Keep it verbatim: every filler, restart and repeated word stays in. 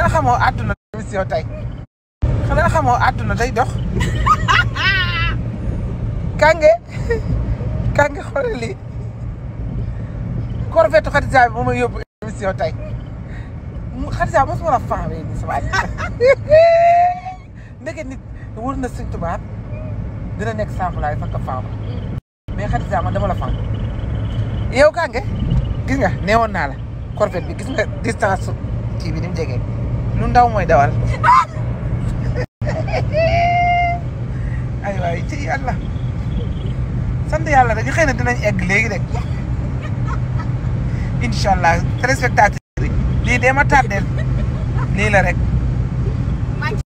xanaa xamoo àdduna émission tey xanaa xamoo àdduna day dox Kange Kange xoolal lii Corvette Khadija bi moom mooy yóbbu émission tey Khadija mosuma la faawee nii sama ndeke nit wër na Sëñ Tuubaa dina nekk saafalaay fa ka faaw mais Khadija man dama la faaw yow Kange gis nga neewoon naa la Corvette bi gis nga distance kii bi ni mu jegee lu ndaw mooy dawal ay waay ci yàlla sant yàlla rek xëy na dinañ egg léegi rek incha allah téléspectateur yi lii dee ma tardeel lii la rek